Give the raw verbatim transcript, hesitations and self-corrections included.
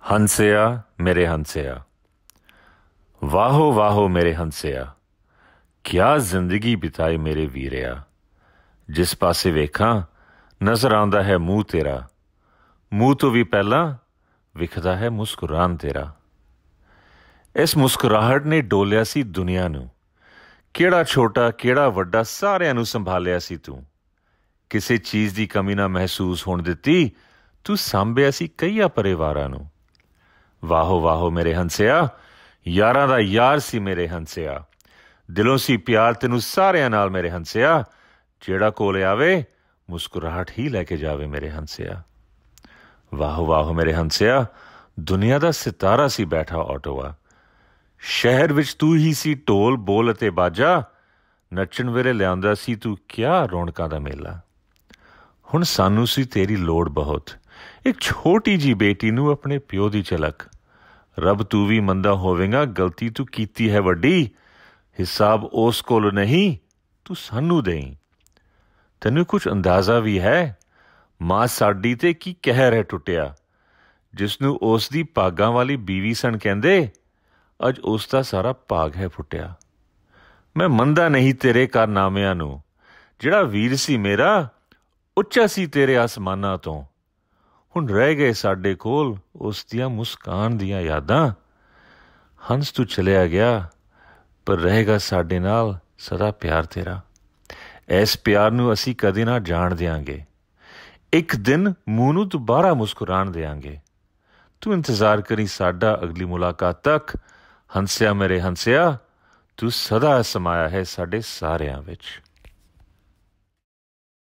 हंसेया मेरे हंसेया, वाहो वाहो मेरे हंसेया, क्या जिंदगी बिताई मेरे वीरिया। जिस पासे वेखां नजर आउंदा है मूँह तेरा, मूँह तो भी पहला विखदा है मुस्कुरान तेरा। इस मुस्कुराहट ने डोलिया सी दुनिया नूं, किहड़ा छोटा किहड़ा वड्डा सारिਆਂ ਨੂੰ ਸੰਭਾਲਿਆ ਸੀ तू। ਕਿਸੇ ਚੀਜ਼ ਦੀ ਕਮੀ ਨਾ ਮਹਿਸੂਸ ਹੋਣ ਦਿੱਤੀ, ਤੂੰ ਸਾਂਭਿਆ ਸੀ ਕਈਆਂ ਪਰਿਵਾਰਾਂ ਨੂੰ। ਵਾਹੋ ਵਾਹੋ ਮੇਰੇ ਹੰਸਿਆ, ਯਾਰਾਂ ਦਾ ਯਾਰ ਸੀ ਮੇਰੇ ਹੰਸਿਆ, ਦਿਲੋਂ ਸੀ ਪਿਆਰ ਤੈਨੂੰ ਸਾਰਿਆਂ ਨਾਲ ਮੇਰੇ ਹੰਸਿਆ। ਜਿਹੜਾ ਕੋਲ ਆਵੇ ਮੁਸਕਰਾਹਟ ਹੀ ਲੈ ਕੇ ਜਾਵੇ ਮੇਰੇ ਹੰਸਿਆ। ਵਾਹੋ ਵਾਹੋ ਮੇਰੇ ਹੰਸਿਆ, ਦੁਨੀਆ ਦਾ ਸਿਤਾਰਾ ਸੀ ਬੈਠਾ ਆਟੋਆ, ਸ਼ਹਿਰ ਵਿੱਚ ਤੂੰ ਹੀ ਸੀ ਢੋਲ ਬੋਲ ਅਤੇ ਬਾਜਾ। ਨੱਚਣ ਵੇਲੇ ਲਿਆਉਂਦਾ ਸੀ ਤੂੰ ਕਿਆ ਰੌਣਕਾਂ ਦਾ ਮੇਲਾ। ਹੁਣ ਸਾਨੂੰ ਸੀ ਤੇਰੀ ਲੋੜ ਬਹੁਤ, ਇੱਕ ਛੋਟੀ ਜੀ ਬੇਟੀ ਨੂੰ ਆਪਣੇ ਪਿਓ ਦੀ ਝਲਕ। ਰੱਬ ਤੂੰ ਵੀ ਮੰਦਾ ਹੋਵੇਗਾ, ਗਲਤੀ ਤੂੰ ਕੀਤੀ ਹੈ ਵੱਡੀ, ਹਿਸਾਬ ਉਸ ਕੋਲ ਨਹੀਂ ਤੂੰ ਸਾਨੂੰ ਦੇਈਂ। ਤੈਨੂੰ ਕੁਛ ਅੰਦਾਜ਼ਾ ਵੀ ਹੈ ਮਾਂ ਸਾਡੀ ਤੇ ਕੀ ਕਹਿਰ ਹੈ ਟੁੱਟਿਆ। ਜਿਸ ਨੂੰ ਉਸ ਦੀ ਭਾਗਾਂ ਵਾਲੀ ਬੀਵੀ ਸਣ ਕਹਿੰਦੇ, ਅੱਜ ਉਸ ਦਾ ਸਾਰਾ ਭਾਗ ਹੈ ਫੁੱਟਿਆ। ਮੈਂ ਮੰਨਦਾ ਨਹੀਂ ਤੇਰੇ ਕਾਰਨਾਮਿਆਂ ਨੂੰ, ਜਿਹੜਾ ਵੀਰ ਸੀ ਮੇਰਾ ਉੱਚਾ ਸੀ ਤੇਰੇ ਆਸਮਾਨਾਂ ਤੋਂ। ਹੁਣ ਰਹਿ ਗਏ ਸਾਡੇ ਕੋਲ ਉਸ ਦੀਆਂ ਮੁਸਕਾਨ ਦੀਆਂ ਯਾਦਾਂ। ਹੰਸ ਤੂੰ ਚਲਿਆ ਗਿਆ ਪਰ ਰਹੇਗਾ ਸਾਡੇ ਨਾਲ ਸਦਾ ਪਿਆਰ ਤੇਰਾ। ਇਸ ਪਿਆਰ ਨੂੰ ਅਸੀਂ ਕਦੇ ਨਾ ਜਾਣ ਦਿਆਂਗੇ, ਇੱਕ ਦਿਨ ਮੂੰਹ ਨੂੰ ਦੁਬਾਰਾ ਮੁਸਕਰਾਉਣ ਦਿਆਂਗੇ। ਤੂੰ ਇੰਤਜ਼ਾਰ ਕਰੀ ਸਾਡਾ ਅਗਲੀ ਮੁਲਾਕਾਤ ਤੱਕ। ਹੰਸਿਆ ਮੇਰੇ ਹੰਸਿਆ, ਤੂੰ ਸਦਾ ਸਮਾਇਆ ਹੈ ਸਾਡੇ ਸਾਰਿਆਂ ਵਿੱਚ।